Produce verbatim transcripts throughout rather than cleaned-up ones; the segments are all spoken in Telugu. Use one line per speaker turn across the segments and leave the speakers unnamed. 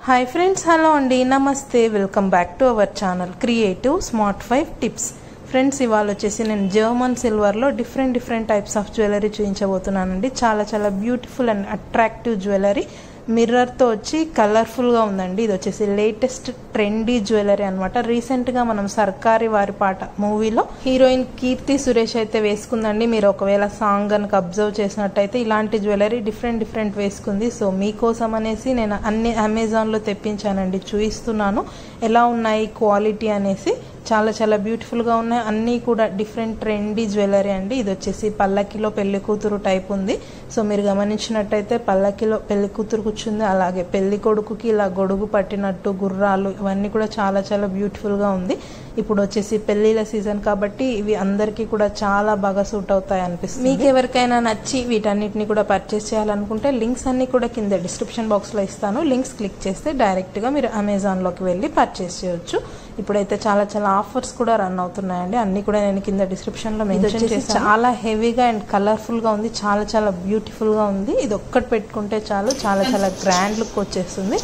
హాయ్ ఫ్రెండ్స్, హలో అండి, నమస్తే. Welcome back to our channel creative smart five tips. Friends, ఇవాళ వచ్చేసి నేను జర్మన్ సిల్వర్లో different different types of jewellery చూపించబోతున్నానండి. చాలా చాలా బ్యూటిఫుల్ అండ్ అట్రాక్టివ్ జ్యువెలరీ, మిర్రర్తో వచ్చి కలర్ఫుల్గా ఉందండి. ఇది వచ్చేసి లేటెస్ట్ ట్రెండీ జ్యువెలరీ అనమాట. రీసెంట్గా మనం సర్కారీ వారి పాట మూవీలో హీరోయిన్ కీర్తి సురేష్ అయితే వేసుకుందండి. మీరు ఒకవేళ సాంగ్ కనుక అబ్జర్వ్ చేసినట్టయితే ఇలాంటి జ్యువెలరీ డిఫరెంట్ డిఫరెంట్ వేసుకుంది. సో మీకోసం అనేసి నేను అన్ని అమెజాన్లో తెప్పించానండి, చూపిస్తున్నాను ఎలా ఉన్నాయి క్వాలిటీ అనేసి. చాలా చాలా బ్యూటిఫుల్గా ఉన్నాయి, అన్నీ కూడా డిఫరెంట్ ట్రెండీ జ్యువెలరీ అండి. ఇది వచ్చేసి పల్లకిలో పెళ్లి కూతురు టైప్ ఉంది. సో మీరు గమనించినట్టయితే పల్లకిలో పెళ్లి కూతురు కూర్చుంది, అలాగే పెళ్లి కొడుకుకి ఇలా గొడుగు పట్టినట్టు గుర్రాలు, ఇవన్నీ కూడా చాలా చాలా బ్యూటిఫుల్గా ఉంది. ఇప్పుడు వచ్చేసి పెళ్లిళ్ళ సీజన్ కాబట్టి ఇవి అందరికీ కూడా చాలా బాగా సూట్ అవుతాయి అనిపిస్తుంది. మీకు ఎవరికైనా నచ్చి వీటన్నిటిని కూడా పర్చేస్ చేయాలనుకుంటే లింక్స్ అన్ని కూడా కింద డిస్క్రిప్షన్ బాక్స్లో ఇస్తాను. లింక్స్ క్లిక్ చేస్తే డైరెక్ట్గా మీరు అమెజాన్లోకి వెళ్ళి పర్చేస్ చేయొచ్చు. ఇప్పుడైతే చాలా చాలా ఆఫర్స్ కూడా రన్ అవుతున్నాయండి, అన్ని కూడా నేను కింద డిస్క్రిప్షన్లో మెన్షన్ చేసి. చాలా హెవీగా అండ్ కలర్ఫుల్గా ఉంది, చాలా చాలా బ్యూటిఫుల్గా ఉంది. ఇది ఒక్కటి పెట్టుకుంటే చాలు, చాలా చాలా గ్రాండ్ లుక్ వచ్చేస్తుంది.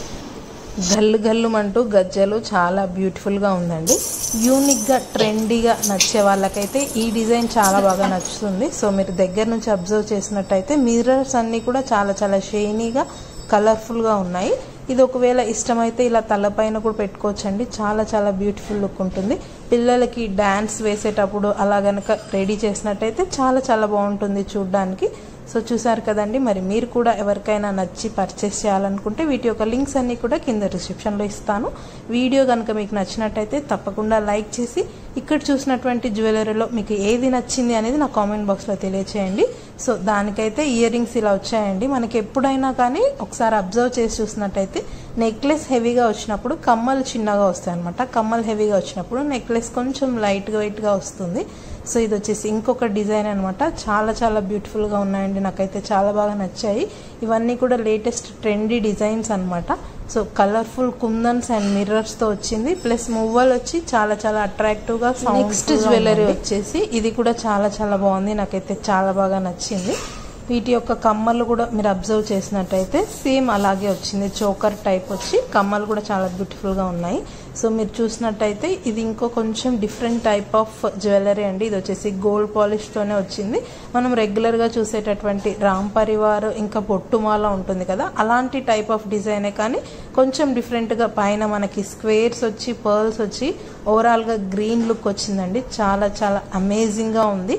గల్లు గల్లుమంటూ గజ్జలు చాలా బ్యూటిఫుల్గా ఉందండి. యూనిక్గా ట్రెండీగా నచ్చే వాళ్ళకైతే ఈ డిజైన్ చాలా బాగా నచ్చుతుంది. సో మీరు దగ్గర నుంచి అబ్జర్వ్ చేసినట్టయితే మిర్రర్స్ అన్నీ కూడా చాలా చాలా షైనీగా కలర్ఫుల్గా ఉన్నాయి. ఇది ఒకవేళ ఇష్టమైతే ఇలా తలపైన కూడా పెట్టుకోవచ్చండి, చాలా చాలా బ్యూటిఫుల్ లుక్ ఉంటుంది. పిల్లలకి డ్యాన్స్ వేసేటప్పుడు అలా గనక రెడీ చేసినట్టయితే చాలా చాలా బాగుంటుంది చూడ్డానికి. సో చూసారు కదండి, మరి మీరు కూడా ఎవరికైనా నచ్చి పర్చేస్ చేయాలనుకుంటే వీటి యొక్క లింక్స్ అన్నీ కూడా కింద డిస్క్రిప్షన్లో ఇస్తాను. వీడియో కనుక మీకు నచ్చినట్టయితే తప్పకుండా లైక్ చేసి ఇక్కడ చూసినటువంటి జ్యువెలరీలో మీకు ఏది నచ్చింది అనేది నా కామెంట్ బాక్స్లో తెలియచేయండి. సో దానికైతే ఇయర్ రింగ్స్ ఇలా వచ్చాయండి. మనకి ఎప్పుడైనా కానీ ఒకసారి అబ్జర్వ్ చేసి చూసినట్టయితే నెక్లెస్ హెవీగా వచ్చినప్పుడు కమ్మలు చిన్నగా వస్తాయి అనమాట. కమ్మలు హెవీగా వచ్చినప్పుడు నెక్లెస్ కొంచెం లైట్ వెయిట్గా వస్తుంది. సో ఇది వచ్చేసి ఇంకొక డిజైన్ అనమాట. చాలా చాలా బ్యూటిఫుల్గా ఉన్నాయండి, నాకైతే చాలా బాగా నచ్చాయి. ఇవన్నీ కూడా లేటెస్ట్ ట్రెండీ డిజైన్స్ అనమాట. సో కలర్ఫుల్ కుందన్స్ అండ్ మిర్రర్స్తో వచ్చింది, ప్లస్ మువ్వలు వచ్చి చాలా చాలా అట్రాక్టివ్గా. నెక్స్ట్ జ్యువెలరీ వచ్చేసి ఇది కూడా చాలా చాలా బాగుంది, నాకైతే చాలా బాగా నచ్చింది. వీటి యొక్క కమ్మలు కూడా మీరు అబ్జర్వ్ చేసినట్టయితే సేమ్ అలాగే వచ్చింది, చోకర్ టైప్ వచ్చి కమ్మలు కూడా చాలా బ్యూటిఫుల్గా ఉన్నాయి. సో మీరు చూసినట్టయితే ఇది ఇంకో కొంచెం డిఫరెంట్ టైప్ ఆఫ్ జ్యువెలరీ అండి. ఇది వచ్చేసి గోల్డ్ పాలిష్తోనే వచ్చింది. మనం రెగ్యులర్గా చూసేటటువంటి రామ్ పరివార్ ఇంకా బొట్టుమాల ఉంటుంది కదా, అలాంటి టైప్ ఆఫ్ డిజైనే కానీ కొంచెం డిఫరెంట్గా పైన మనకి స్క్వేర్స్ వచ్చి పర్ల్స్ వచ్చి ఓవరాల్గా గ్రీన్ లుక్ వచ్చిందండి. చాలా చాలా అమేజింగ్గా ఉంది.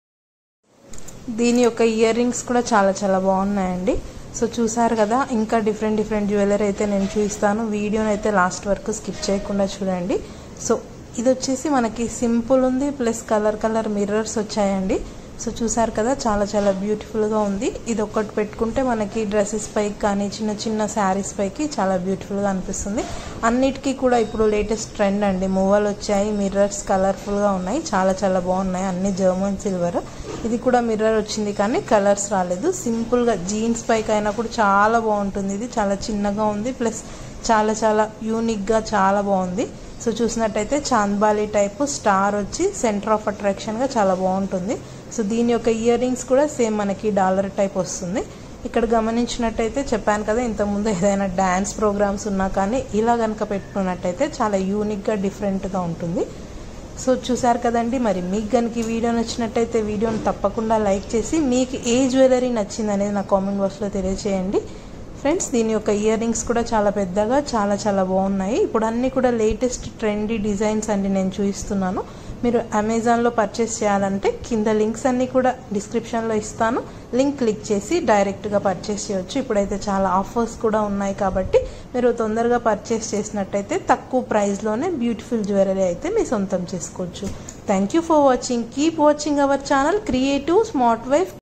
దీని యొక్క ఇయర్ రింగ్స్ కూడా చాలా చాలా బాగున్నాయండి. సో చూసారు కదా, ఇంకా డిఫరెంట్ డిఫరెంట్ జ్యువెలరీ అయితే నేను చూపిస్తాను. వీడియోని అయితే లాస్ట్ వరకు స్కిప్ చేయకుండా చూడండి. సో ఇది వచ్చేసి మనకి సింపుల్ ఉంది, ప్లస్ కలర్ కలర్ మిర్రర్స్ వచ్చాయండి. సో చూసారు కదా, చాలా చాలా బ్యూటిఫుల్గా ఉంది. ఇది ఒక్కటి పెట్టుకుంటే మనకి డ్రెస్సెస్ పైకి కానీ చిన్న చిన్న శారీస్ పైకి చాలా బ్యూటిఫుల్గా అనిపిస్తుంది. అన్నిటికీ కూడా ఇప్పుడు లేటెస్ట్ ట్రెండ్ అండి, మువ్వలు వచ్చాయి, మిర్రర్స్ కలర్ఫుల్గా ఉన్నాయి, చాలా చాలా బాగున్నాయి. అన్ని జర్మన్ సిల్వర్. ఇది కూడా మిర్రర్ వచ్చింది కానీ కలర్స్ రాలేదు. సింపుల్గా జీన్స్ పైకి అయినా కూడా చాలా బాగుంటుంది. ఇది చాలా చిన్నగా ఉంది, ప్లస్ చాలా చాలా యూనిక్గా చాలా బాగుంది. సో చూసినట్టయితే చాంద్బాలి టైపు స్టార్ వచ్చి సెంటర్ ఆఫ్ అట్రాక్షన్గా చాలా బాగుంటుంది. సో దీని యొక్క ఇయర్ రింగ్స్ కూడా సేమ్ మనకి డాలర్ టైప్ వస్తుంది. ఇక్కడ గమనించినట్టయితే చెప్పాను కదా ఇంతకుముందు, ఏదైనా డ్యాన్స్ ప్రోగ్రామ్స్ ఉన్నా కానీ ఇలా కనుక పెట్టుకున్నట్టయితే చాలా యూనిక్గా డిఫరెంట్గా ఉంటుంది. సో చూసారు కదండి, మరి మీకు కనుక ఈ వీడియో నచ్చినట్టయితే వీడియోని తప్పకుండా లైక్ చేసి మీకు ఏ జ్యువెలరీ నచ్చింది అనేది నా కామెంట్ బాక్స్లో తెలియజేయండి. ఫ్రెండ్స్, దీని యొక్క ఇయర్ రింగ్స్ కూడా చాలా పెద్దగా చాలా చాలా బాగున్నాయి. ఇప్పుడు అన్నీ కూడా లేటెస్ట్ ట్రెండీ డిజైన్స్ అండి నేను చూపిస్తున్నాను. మీరు అమెజాన్లో పర్చేస్ చేయాలంటే కింద లింక్స్ అన్నీ కూడా డిస్క్రిప్షన్లో ఇస్తాను. లింక్ క్లిక్ చేసి డైరెక్ట్గా పర్చేస్ చేయొచ్చు. ఇప్పుడైతే చాలా ఆఫర్స్ కూడా ఉన్నాయి కాబట్టి మీరు తొందరగా పర్చేస్ చేసినట్టయితే తక్కువ ప్రైస్లోనే బ్యూటిఫుల్ జ్యువెలరీ అయితే మీ సొంతం చేసుకోవచ్చు. Thank you for watching. Keep watching our channel creative smart wife.